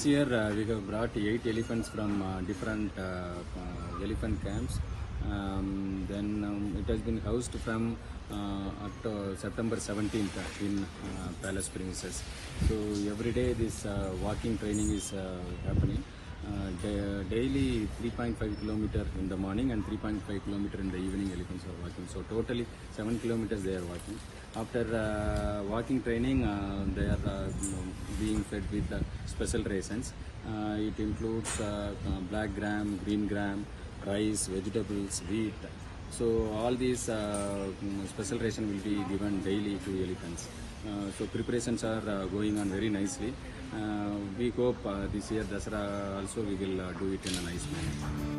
This year we have brought 8 elephants from different elephant camps. It has been housed from September 17th in palace premises. So every day this walking training is happening. Daily 3.5 kilometer in the morning and 3.5 kilometer in the evening elephants are walking. So totally 7 kilometers they are walking. After walking training they are being fed with special rations. It includes black gram, green gram, rice, vegetables, wheat. So all these special ration will be given daily to elephants. So preparations are going on very nicely. We hope this year Dasara also we will do it in a nice manner.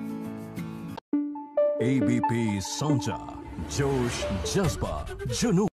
ABP Sonja, Josh Jazba, Junoo.